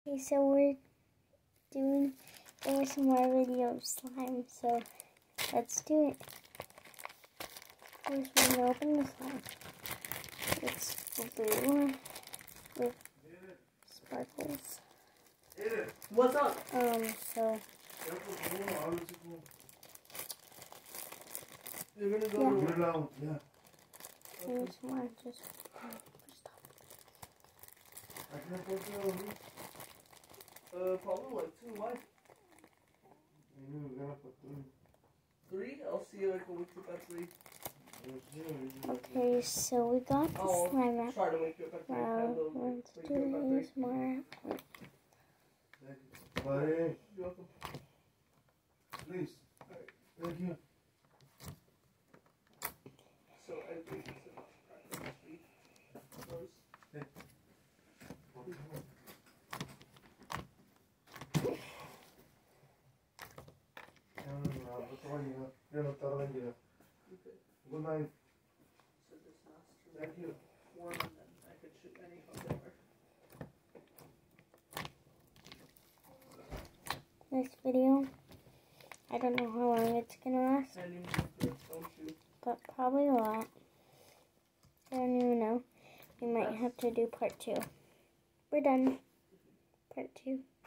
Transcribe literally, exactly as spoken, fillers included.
Okay, so we're doing A S M R video of slime, so let's do it. First, we're gonna open the slime. It's blue with sparkles. What's up? Um, so You're gonna go yeah. to Loud, yeah. A S M R just stop. I can put it Uh, probably like two. Why? on. We're gonna put three. Three? I'll see you like a week at three. Okay, so we got the I'll slime out. try to wake you up at three. Now, Have those let's wake do you up at A three. S M R. Buddy, You're welcome. please. Thank you. So I think it's about three. Those. You're not telling you. Okay. Good night. So this has to Thank you. warm and then I could shoot any from there. This video, I don't know how long it's gonna last, Any more don't shoot. but probably a lot. I don't even know. We might have to do part two. We're done. Part two.